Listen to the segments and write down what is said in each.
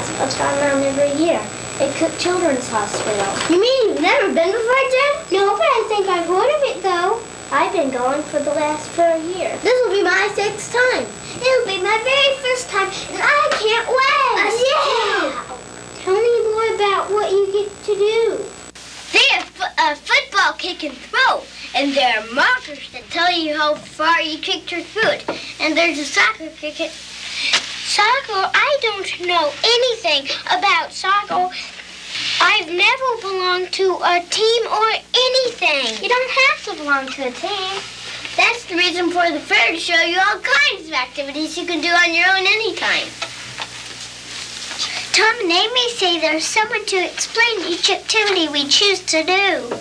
of around every year at Cook Children's Hospital. You mean you've never been before, Jen? No, but I think I've heard of it, though. I've been going for the last 4 years. This will be my 6th time. It'll be my very first time, and I can't wait. Yeah! Tell me more about what you get to do. They have football kick and throw, and there are markers that tell you how far you kicked your foot. And there's a soccer cricket. Soccer, I don't know anything about soccer. I've never belonged to a team or anything. You don't have to belong to a team. That's the reason for the fair, to show you all kinds of activities you can do on your own anytime. Tom and Amy say there's someone to explain each activity we choose to do.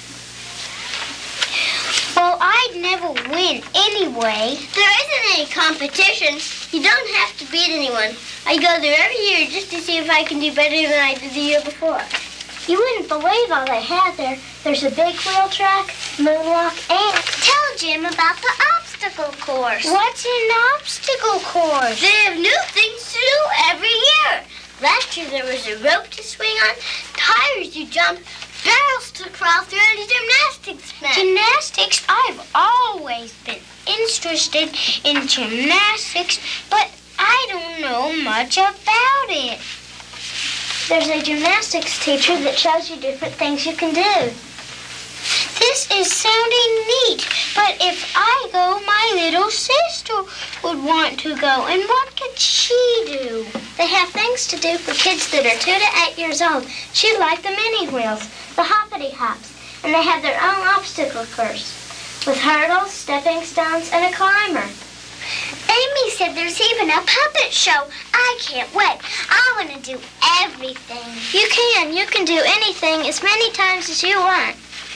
Well, I'd never win anyway. There isn't any competition. You don't have to beat anyone. I go there every year just to see if I can do better than I did the year before. You wouldn't believe all they have there. There's a big wheel track, moonwalk, and... Tell Jim about the obstacle course. What's an obstacle course? They have new things to do every year. Last year there was a rope to swing on, tires you jump, barrels to crawl through, and a gymnastics mat. Gymnastics? I've always been interested in gymnastics, but I don't know much about it. There's a gymnastics teacher that shows you different things you can do. This is sounding neat, but if I go, my little sister would want to go, and what could she do? They have things to do for kids that are 2 to 8 years old. She'd like the mini wheels, the hoppity hops, and they have their own obstacle course with hurdles, stepping stones, and a climber. Amy said there's even a puppet show. I can't wait. I want to do everything. You can. You can do anything as many times as you want.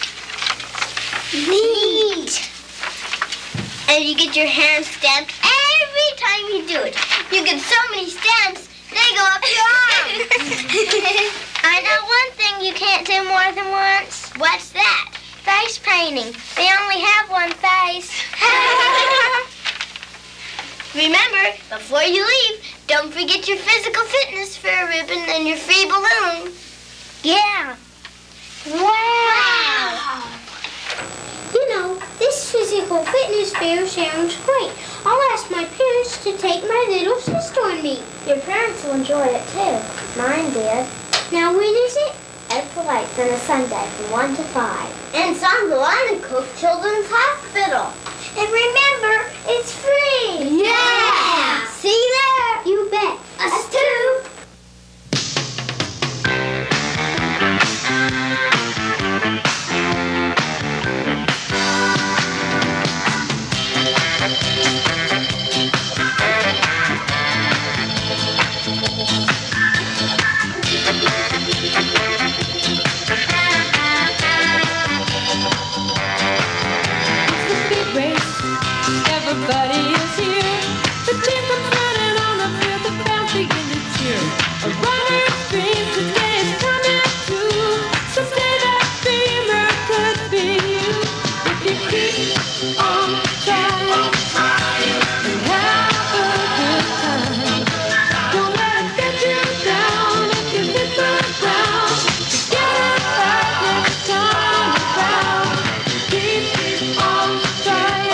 Neat. And you get your hand stamped every time you do it. You get so many stamps, they go up your arm. I know one thing you can't do more than once. What's that? Face painting. They only have one face. Remember, before you leave, don't forget your physical fitness fair ribbon and your free balloon. Yeah. Wow. You know, this physical fitness fair sounds great. I'll ask my parents to take my little sister and me. Your parents will enjoy it too. Mine did. Now when is it? April 8th on a Sunday from 1 to 5. And San Juan Cook Children's Hospital. And remember, it's free. Yeah! See you there. You bet. Us too. Everybody is here. The team comes running on the field. The fans begin to cheer. A runner's dream today is coming true. Someday that dreamer could be you. If you keep on trying and have a good time, don't let it get you down. If you hit the ground, get it back next time around. Keep on trying.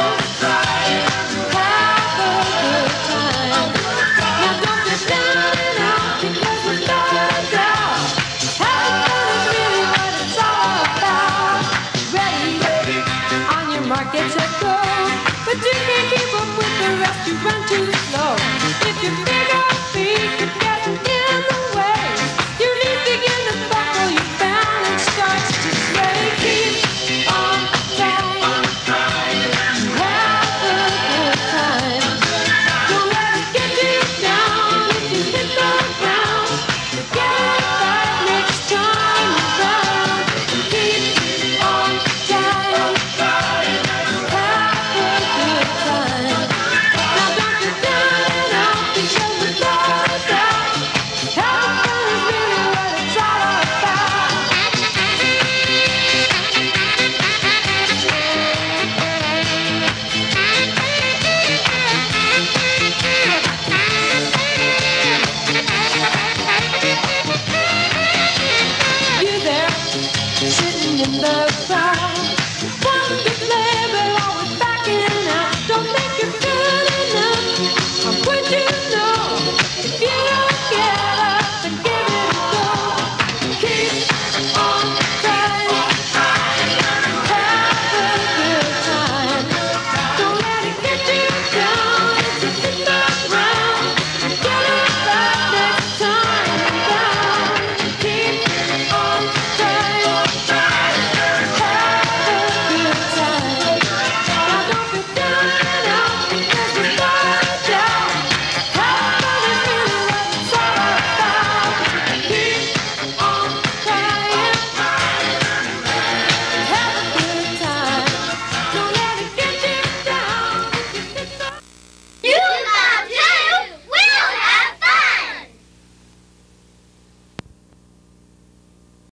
Get set, go, but you can't keep up with the rest. You run too slow. If you figure